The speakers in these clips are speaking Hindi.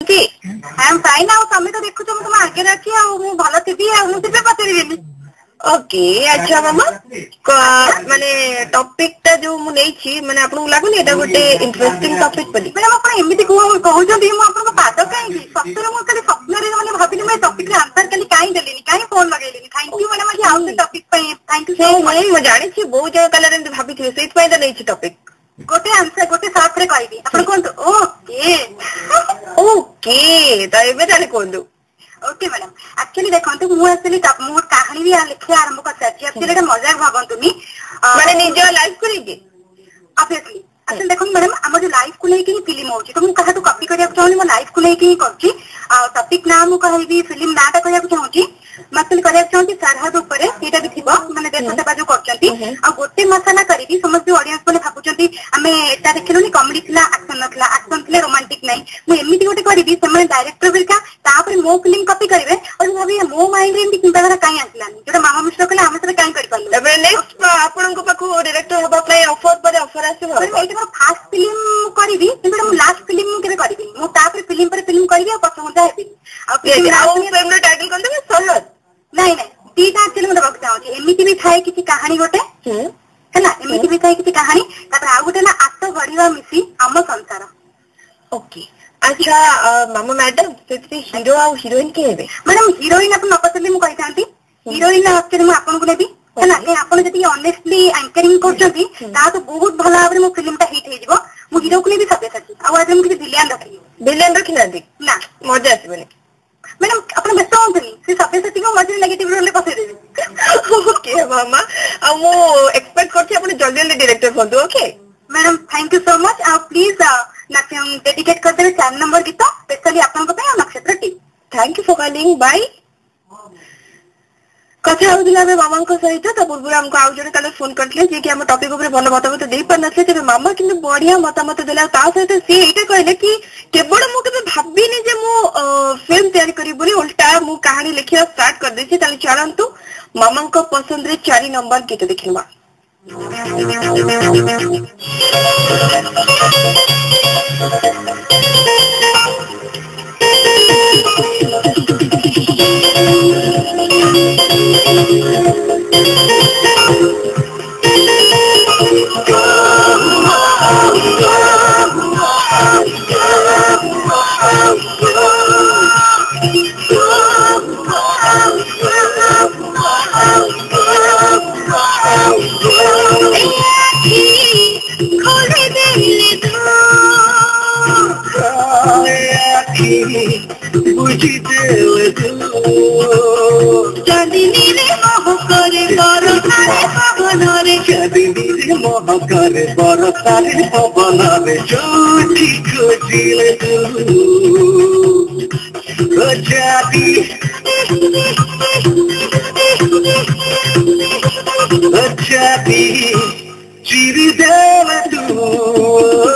जी आई एम फाइन आ तमे तो देखु तुम आगे अच्छी आ मु भल थी आ मुझे पचारि ओके अच्छा मामा माने टॉपिक टा जो मु नै छी माने आपन लागुनी एटा गोटे इंटरेस्टिंग टॉपिक बोली मैडम आपण एमिति कहउछथि मु आपन पाद काई सप्तरे मु खाली स्वप्न रे माने भाबिली मैं टॉपिक रे आंसर खाली काई देलिनी काई फोन लगेलिनी थैंक यू मैडम आज आउट टॉपिक पे थैंक यू सो मच मु जानि छी बहुत जगह कलर एंत भाबिथि सेत पय त नै छी टॉपिक गोटे आंसर गोटे साथ रे कहबी आपण कोन ओके ओके त एबे ताले कोंदु ओके मैडम एक्चुअली देखंतु मु एक्चुअली मु कहानी भी लिखे आरंभ कर साची एक्चुअली एटा मजाक भाबंतुनी माने निज लाइफ को लेके ऑब्वियसली अच्छा देखो मैडम हम जो लाइफ को लेके फिल्म होची तो मु कहा तो कॉपी करिया चाहनी मो लाइफ को लेके ही करची टॉपिक नाम मु कहबी फिल्म नाटा करिया चाहूची मतलब करिया चाहूची सरहद ऊपर एटा भी थिबो माने देश सेवा जो करचंती आ गोटे मसाला करिबी समस्त ऑडियंस को भाबुचंती हमें एटा देखलुनी कॉमेडी थिला एक्शन थिला रोमांटिक नहीं मु एमिति गोटे करिबी से डायरेक्टर बिका तापर मो फिल्म कॉपी करिवे और भाबी मो माइंड रे एमिति चिंताधारा काई आसलानी जेटा मामा मिश्र कले हम से काई करि पालु एबे नेक्स्ट आपन को पाखु डायरेक्टर हबा प्ले ऑफर पर ऑफर आसीबो एटा फर्स्ट फिल्म करिबी किंतु मु लास्ट फिल्म केबे करिबी मु तापर फिल्म पर फिल्म करिबी आ पछ मजा हेबी आ फिल्म रे टाइटल कोन देबे सरहद नहीं दीटा एक्चुअली मैं कहते चाहूँ एमती भी थाए किसी कहानी गोटे है ना एमती भी थाए किसी कहानी तापर आ गोटे ना आठ गढ़िया मिसी आम संसार ओके अच्छा मामा मैडम से हीरो आ हीरोइन के हेबे मैडम हीरोइन अपन न पसंदी मु कहितांती हीरोइन एक्चुअली मु आपन को नेबी है ना ए आपन जति ऑनेस्टली एंकरिंग करछंती ता तो बहुत भला भाबरे मो फिल्म ता हिट हे जिवो मु हीरो को नेबी सबे सच्ची आ आज हम किसी विलेन रखी ना मजा आसीबे मैडम अपन व्यस्त होतनी से सबे सच्ची को मजे नेगेटिव रोल ले पसे देबी ओके मामा आ मु एक्सपेक्ट करछि अपन जल्दी जल्दी डायरेक्टर बनदो okay madam thank you so much आप प्लीज डेडिकेट कर देबे 4 नंबर गीत स्पेशली आपन को पे Nakshatra team thank you for calling bye कथा होउदिला बे मामा को सहित त पूर्व हमको आउ जने कल फोन करथले जे कि हम टॉपिक ऊपर भलो मतामत देई परनथले ते मामा किंतु बढ़िया मतामत देला ता सहित से एटा कहले कि केवल मु के भाबिनी जे मु फिल्म तैयारी करी बोली उल्टा मु कहानी लिखिया स्टार्ट कर देछि ताले चलंतु मामा को पसंद रे 4 नंबर गीत देखिनबा करे बरसारे पवनारे झूठी खोजिले तू जाती चिरी देव तू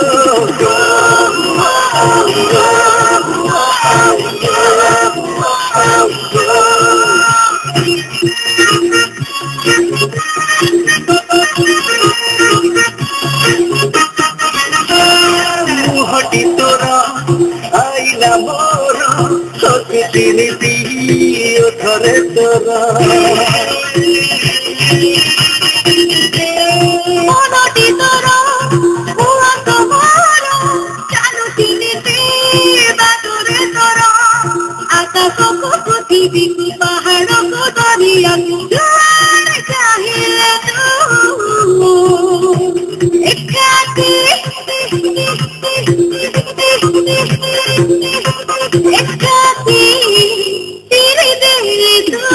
मुहटी तोरा आईला मोर सकिनी दियो थरे तोरा मोनटी तोरा हुआ तुम्हारा चालू तीनी बातुरे तोरा आकाश को पृथ्वी को पहाड़ को दरिया जाने चाहिए तू एकाकी तेरे दिल तू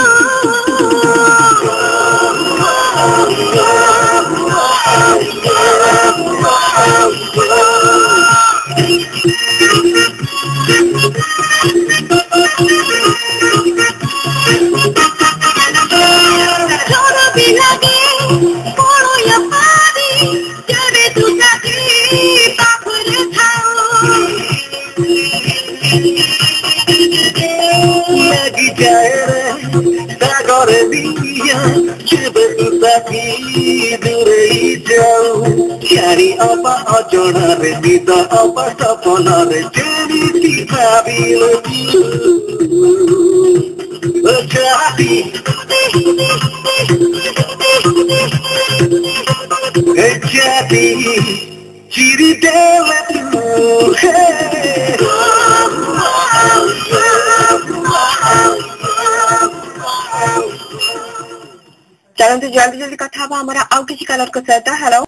लगी जाए सागर दिया जब तुझी दूर जाऊ चारी अपा अजणार विद अपा सपनार जेरी Chiri dela चलते जल्दी जल्दी कथा हमारा आउ किसी कलर को सहित हेलो